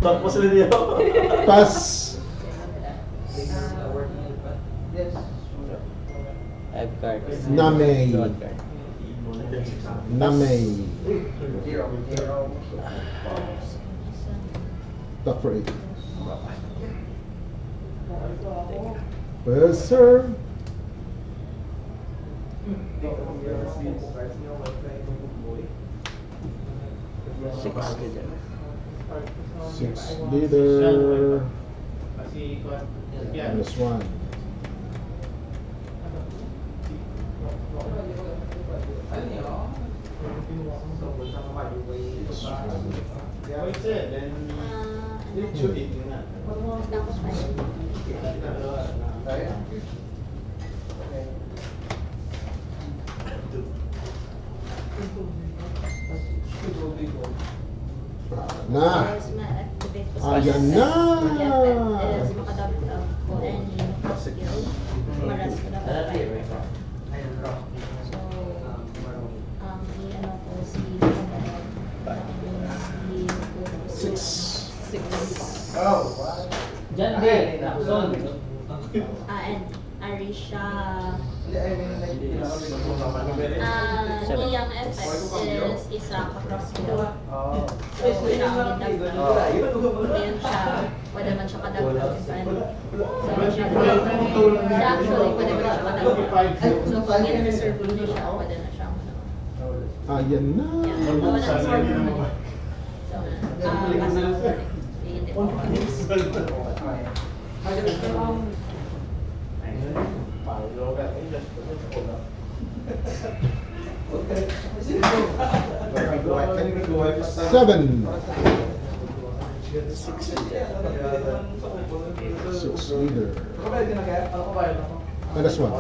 Tapos sila niya. Pass. Five cards. Namay. Draw card. Namay. Top for 8. Well, sir. Six leader. 6 leader. Minus 1. Na. Ayan na. Six. Diyan din. And Arisha. Seven. Iyang effect is isa ka-cross field. So, siya ang gitag. Ngayon siya, pwede man siya kadagdag. So, siya actually, pwede man siya kadagdag. So, pag in-reserve mo siya, pwede na siya. Ayan na. Wala na reserve mo. So, kasi, hindi po. Seven. 6 leader. Minus 1.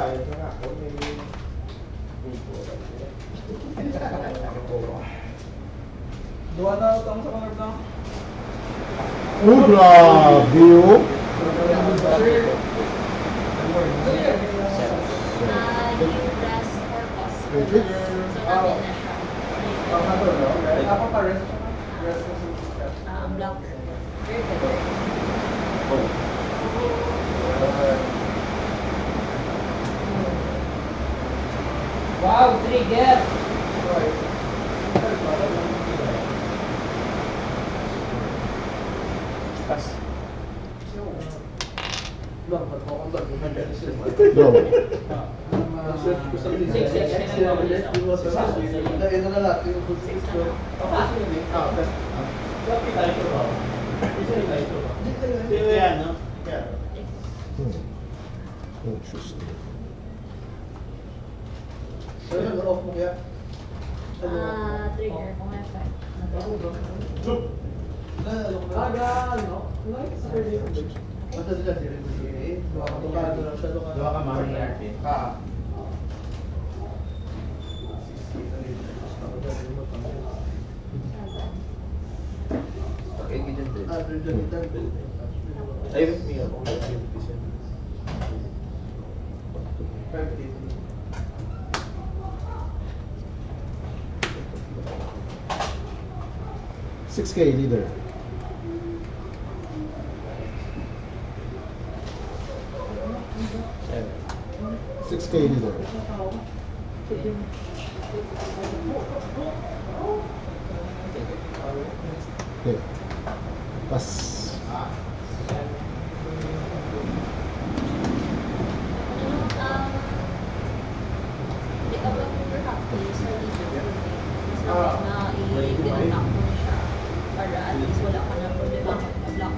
Oh, grabe oh. You press for pause. Okay. So, namin na siya. Ang blocker. Very good. Wow, trigger! Pass. Draw. Interesting. Trigger kung effect. Six K leader. Seven. 6K leader. Okay. Pass. Para at least wala ka na problema mag-block.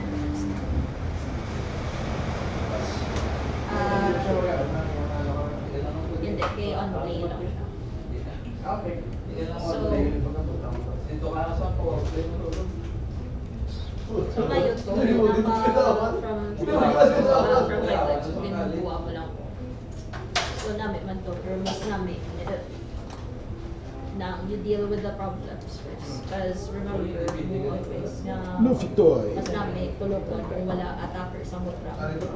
Hindi, kay on play lang siya. So ngayon, kung from my legs, ginubuha ko lang. So namin man to, pero mas namin, na you deal with the problems first. Because remember, mo always na No Fitoy. mas namin tulog kung wala attacker sa mutra.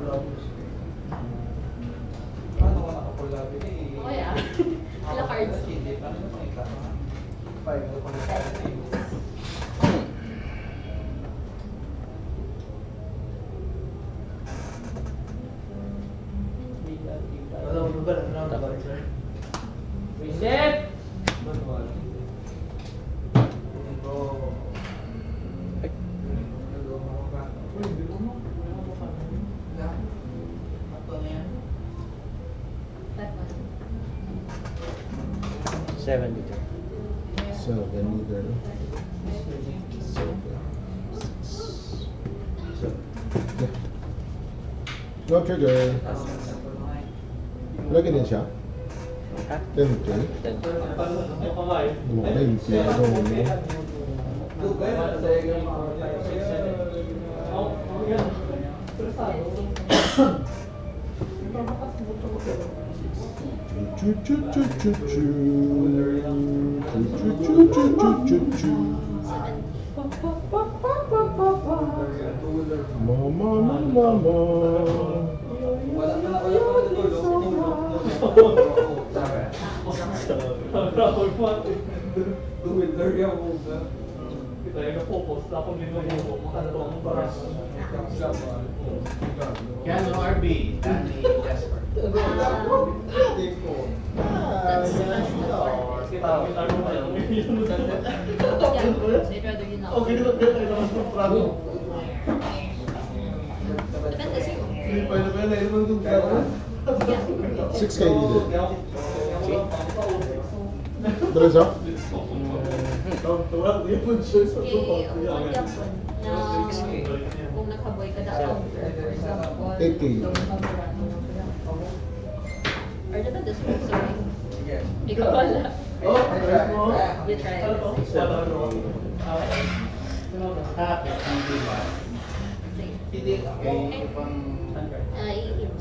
Oh yeah. Wala cards. 7 dito. 7 either. 7. 6. Yeah. No trigger. Lagyan din siya. Ha? 10K. 10. Lumaki. Pinagawa mo. Mama, mama. Keanu RB, Danny Jasper. Depende sa'yo. 6K either. Diretso? Kung nakaboy ka na counter, for example, 8K. or depende sa sorry. Ikaw wala. You try. Iimus.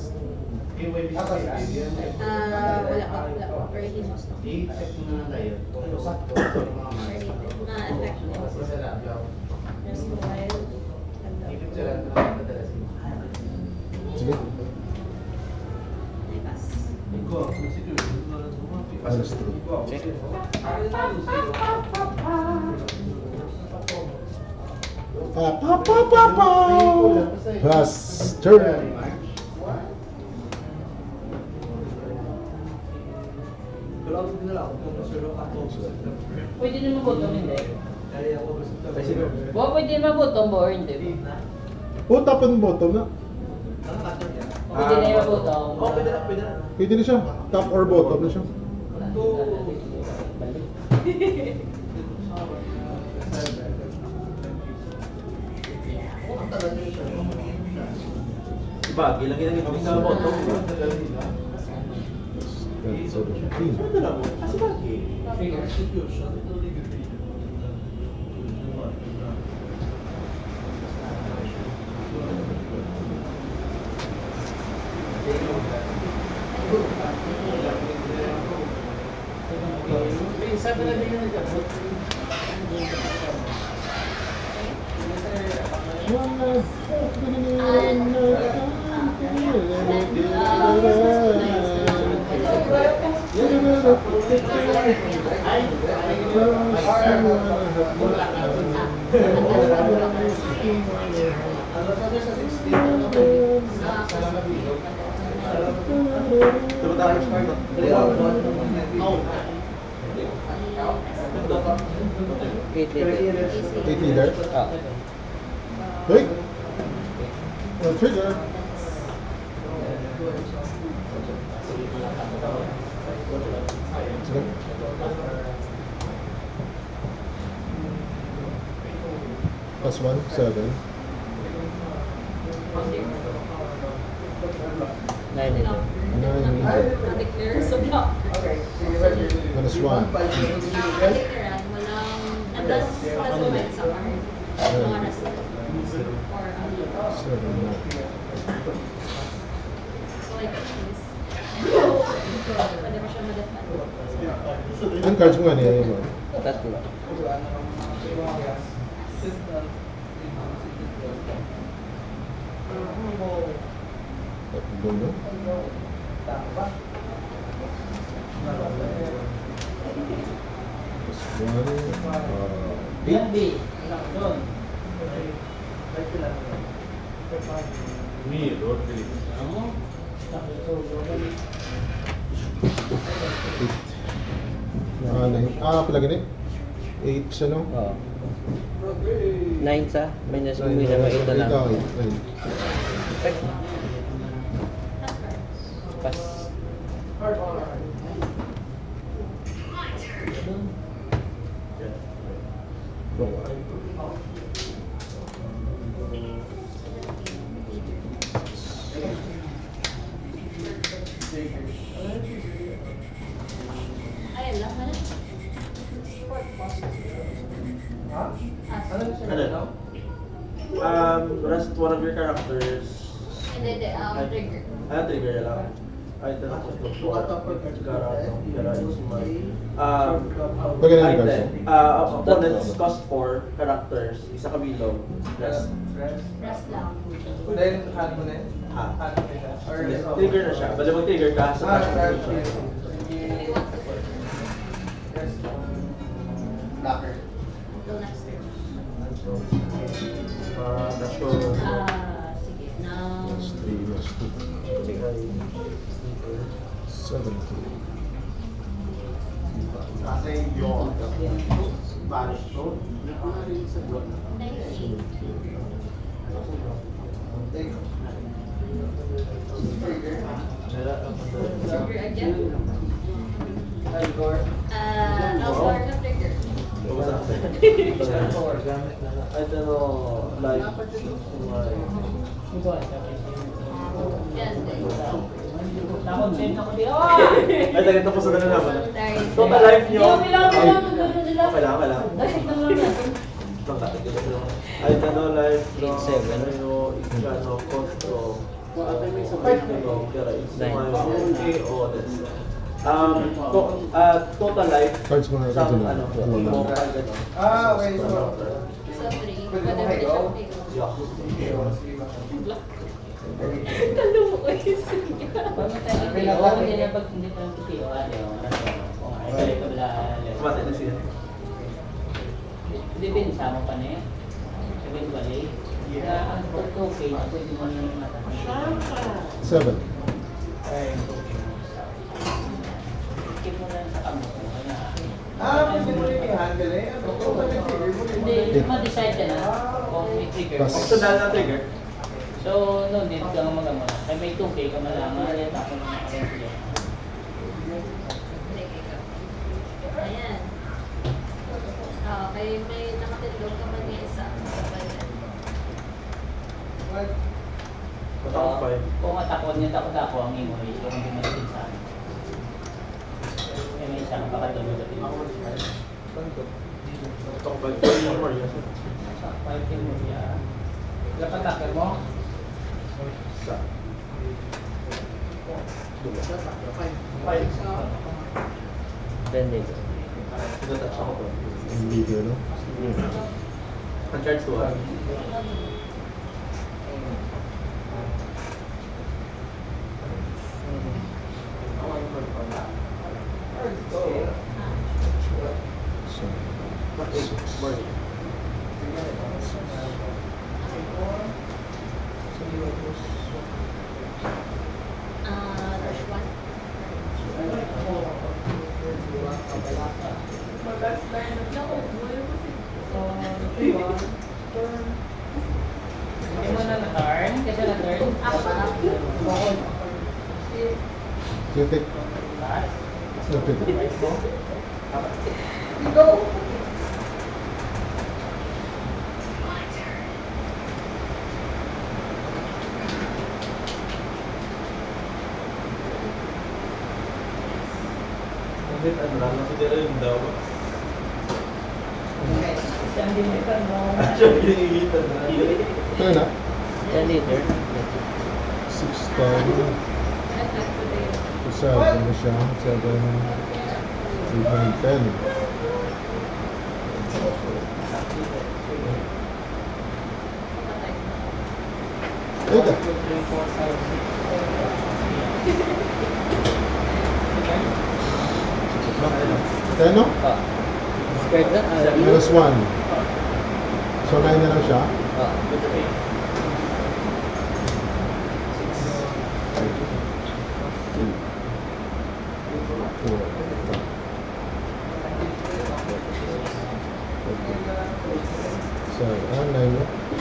Wala pa. Or iimus na. Ma-effect mo. There's no while. Sige. May pass. Minus 3. Check. Plus turn. Pwede naman butong hindi. Pwede naman butong or hindi. Oh, top and bottom na. Pwede na yung butong. Pwede na siya. Top or bottom na siya. Gila-gila ito sa bottom. That's 17. Eight dito. 8 leader. Ah. Hey! No trigger. Sige. Plus 1, 7. 9 dito. 9 leader. Na-declare sa block. Minus 1. Na-declarean, walang, unless comment sa card. Mga nasa. Or, 7, 9. so like, this. Pwede mo siya ma-defend. Ang cards mo nga niya yun. Tatlo. Tatlo na. Plus 1. 8. Yan, B. Doon. Palagi na 8 siya, no? Oo. 9 sa. Minus mo yun naman ito lang. 8. Pass. Ay, alam mo na. Short boss. Ano? Rest one of your characters. Hindi, trigger. Trigger na lang. Item of the floor. Gara is my... Pagkano yung item. cards? Opponents cost 4 characters. Isa kabilog. Rest. Rest lang. Then, hand mo na yun? Ha? Hand mo na siya? Or Sige, trigger na siya. Bali mag-trigger ka sa Ah, character. We want to put Rest. Locker. till next turn. That's ko. Sige. Now, 3 plus 2. 17. Kasi yung Spanish to. 19. Trigger again. Alcor. Alcor na trigger. I don't know, like, Yan. Nakonsent ako di. ay, tagay tapos na naman. Sorry. Total life nyo. Okay lang. Okay lang, okay lang. Dasik lang lang yan. Ay, tanong life no, 8-7. ano, ikano, costo. Kaya is my this. Total life. Cards mo na Sa cards mo na. ano, Wala. mo ka gano'n. Ah, okay. So, So, 3. Pwede Pwede mo mo kayo? siya Yeah. Talo mo ko yung Paano tayo nag-PO? Hindi na pag hindi pa nag-PO. Kung ay balik ka bala. Kumate na siya. Depende sa mo pa na yan. Eventually. Kaya ang okay na pwede mo na yung mata. 7. Skip mo na sa kamot mo. pwede mo rin i-handle eh. Ano ko ba trigger mo? Hindi, ma-decide ka na kung may trigger. Pass. Optional na trigger. So, no need kang mag-amala. Kaya may 2K ka malaman. Yan ako na makaroon sila. Ayan. Okay, may nakatindog ka man yung isa. What? Matang 5. Kung atakon niya, takot ako ang imoy. Kung hindi mo natin sa akin. Kaya may isa kang pakatulog at imoy. Matang 5. Pwede more yun. Sa 5 mo niya. Ilang attacker mo? Sa. 10 days. Tinatouch ako to. Hindi ko, no? Ang charge to ah. So, Morning. Rush 1. Hindi mo na na-turn. Kasi na-turn. Ako na. Titik. Taas. No, titik. Go! Hindi, ano lang. Kasi dito yung daw. Isang dinitan mo. Actually, kinikitan na. Kaya na? 10 liter. 6 10. So, 7 na siya. 7. 8, 9, 10. Ito. Kaya no? Ah. Squared na? Minus 1. So, 9 na lang siya. Ah. 9 mo.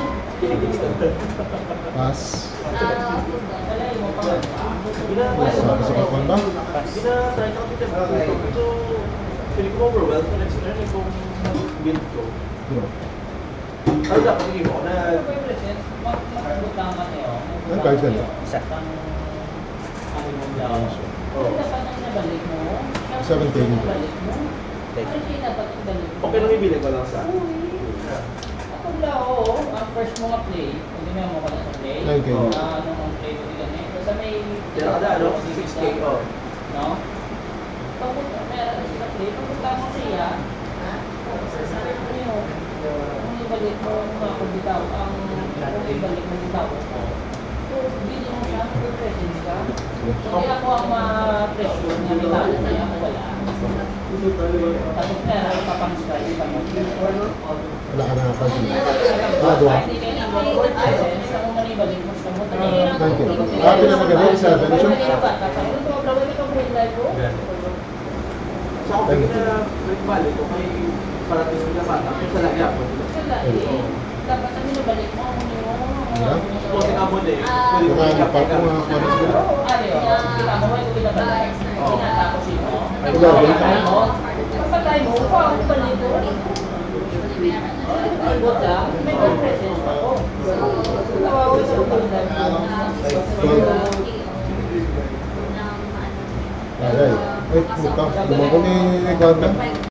Pass. Alay mo pa. Sa kapon ba? Gina-try ko kasi so, feeling ko overwhelmed ko next turn kung build ko. Draw. Ay, dapat hindi mo na... Mag-abot lang kami, oh. Ang card ka na? Isa. Ang mo daw. Oo. Dapat nang nabalik mo. 17. Nabalik mo. Ano siya dapat ibalik mo? Okay lang ibili ko lang sa... Ako lang, oo. Ang first mo nga play, hindi mo ka na sa play. 9K. Ano ang play mo din ganun. Basta may... Kaya kada ano, 6K, oh. No? Pagpunta, meron na sila play. Pagpunta mo siya, sasabihin mo yun. Kung ibalik mo mga kumbitaw, kung ibalik mo bitaw ko, bili mo siya, mag-presence ka. Hindi ako ang ma-pressure na may talo niya, ako wala. Tapos meron pa pang study pa mo. Wala ka na card na. Ah, Dua. hindi kayo na mag-presence, ako manibalik mo sa mo. Thank you. Pinapagabi sa venue? Sa ako na balik ko kay parating sila bata. Kung sa lagi ako. Dapat na binabalik mo, Kung sa kamo din, pwede mo Mga part mo mga kumanis ko. kita mo, ito binabalik. Tinatapos ito. Patay mo, kapatay mo, kung balik mo. Ang buta, may presence ako. Kawawa sa utang Ay, ay. Ay, puta. Lumang ko ni Kwanta.